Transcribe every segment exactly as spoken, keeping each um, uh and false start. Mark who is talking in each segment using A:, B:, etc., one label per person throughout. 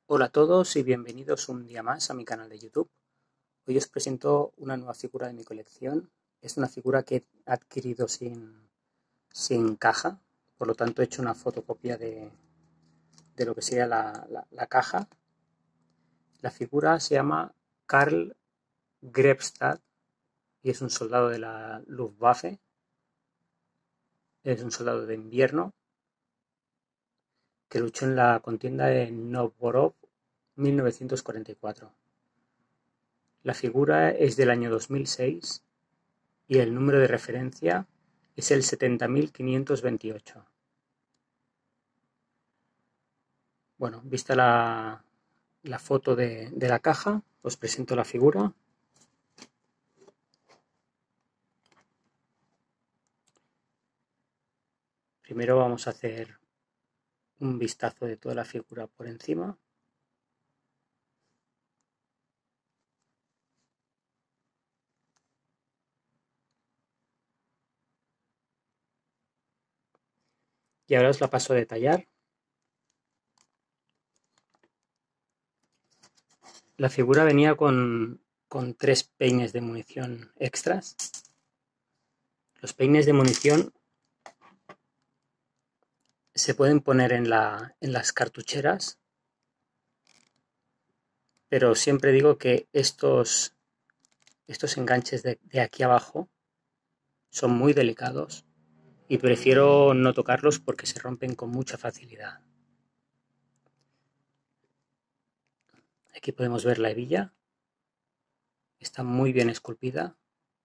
A: Hola a todos y bienvenidos un día más a mi canal de YouTube. Hoy os presento una nueva figura de mi colección. Es una figura que he adquirido sin, sin caja, por lo tanto he hecho una fotocopia de, de lo que sería la, la, la caja. La figura se llama Karl Grebstadt y es un soldado de la Luftwaffe. Es un soldado de invierno que luchó en la contienda de Novgorod mil novecientos cuarenta y cuatro. La figura es del año dos mil seis y el número de referencia es el setenta mil quinientos veintiocho. Bueno, vista la, la foto de, de la caja, os presento la figura. Primero vamos a hacer un vistazo de toda la figura por encima. Y ahora os la paso a detallar. La figura venía con, con tres peines de munición extras. Los peines de munición se pueden poner en, la, en las cartucheras, pero siempre digo que estos, estos enganches de, de aquí abajo son muy delicados y prefiero no tocarlos porque se rompen con mucha facilidad. Aquí podemos ver la hebilla, está muy bien esculpida.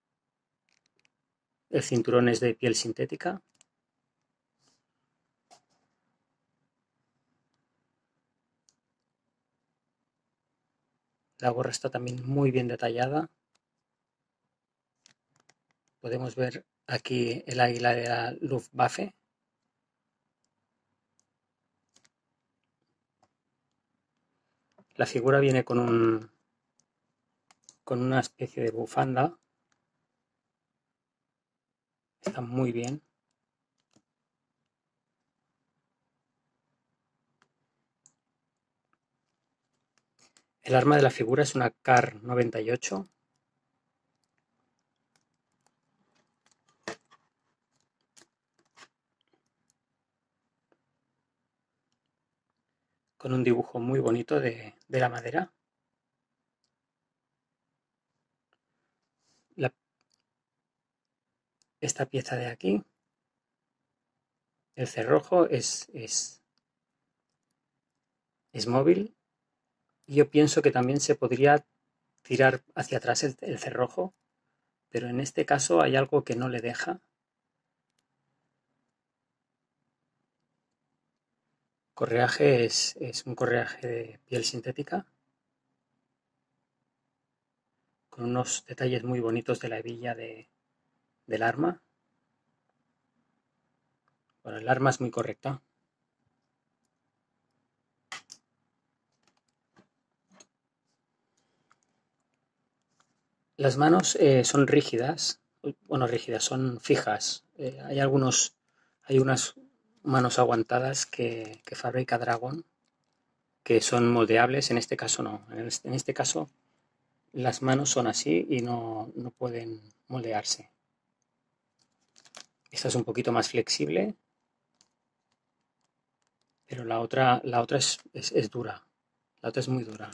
A: El cinturón es de piel sintética. La gorra está también muy bien detallada. Podemos ver aquí el águila de la Luftwaffe. La figura viene con un con una especie de bufanda. Está muy bien. El arma de la figura es una Kar noventa y ocho. Con un dibujo muy bonito de, de la madera. La, esta pieza de aquí, el cerrojo, es, es, es móvil. Y yo pienso que también se podría tirar hacia atrás el, el cerrojo, pero en este caso hay algo que no le deja. Correaje es, es un correaje de piel sintética, con unos detalles muy bonitos de la hebilla de, del arma. Bueno, el arma es muy correcta. Las manos eh, son rígidas, bueno, rígidas, son fijas. Eh, hay algunos, hay unas manos aguantadas que, que fabrica Dragon, que son moldeables. En este caso no. En este, en este caso las manos son así y no, no pueden moldearse. Esta es un poquito más flexible, pero la otra, la otra es, es, es dura. La otra es muy dura.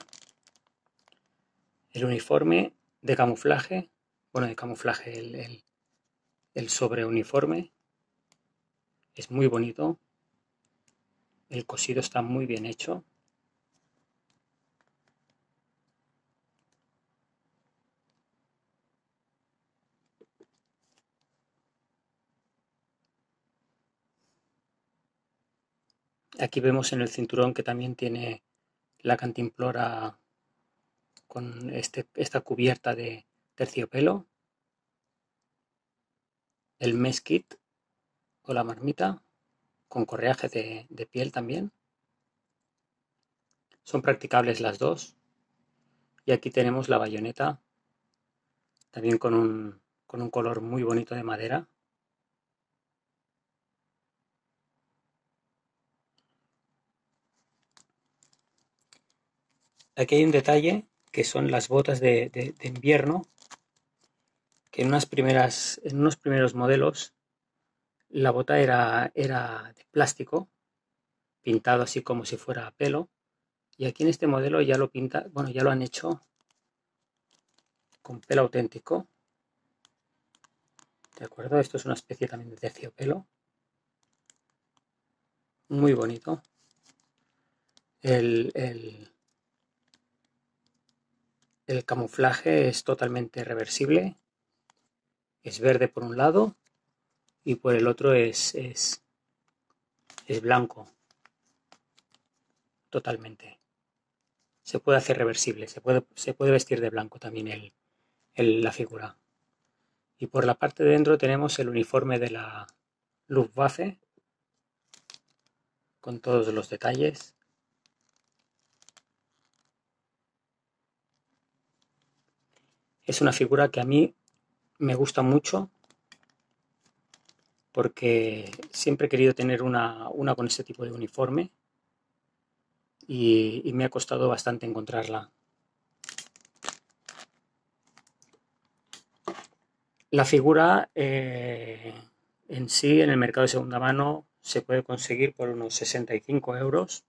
A: El uniforme de camuflaje, bueno, de camuflaje, el, el, el sobreuniforme es muy bonito. El cosido está muy bien hecho. Aquí vemos en el cinturón que también tiene la cantimplora con este, esta cubierta de terciopelo. El meskit o la marmita con correaje de, de piel también. Son practicables las dos. Y aquí tenemos la bayoneta, también con un, con un color muy bonito de madera. Aquí hay un detalle que son las botas de, de, de invierno, que en unas primeras, en unos primeros modelos la bota era, era de plástico, pintado así como si fuera pelo, y aquí en este modelo ya lo pinta, bueno, ya lo han hecho con pelo auténtico, ¿de acuerdo? Esto es una especie también de terciopelo, muy bonito. El, el, el camuflaje es totalmente reversible, es verde por un lado y por el otro es, es, es blanco, totalmente. Se puede hacer reversible, se puede, se puede vestir de blanco también el, el, la figura. Y por la parte de dentro tenemos el uniforme de la Luftwaffe, con todos los detalles. Es una figura que a mí me gusta mucho porque siempre he querido tener una, una con este tipo de uniforme y, y me ha costado bastante encontrarla. La figura eh, en sí en el mercado de segunda mano se puede conseguir por unos sesenta y cinco euros.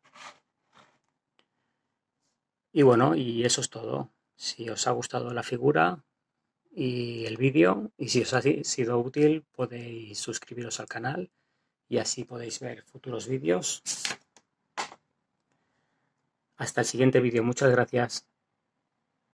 A: Y bueno, y eso es todo. Si os ha gustado la figura y el vídeo, y si os ha sido útil, podéis suscribiros al canal y así podéis ver futuros vídeos. Hasta el siguiente vídeo. Muchas gracias.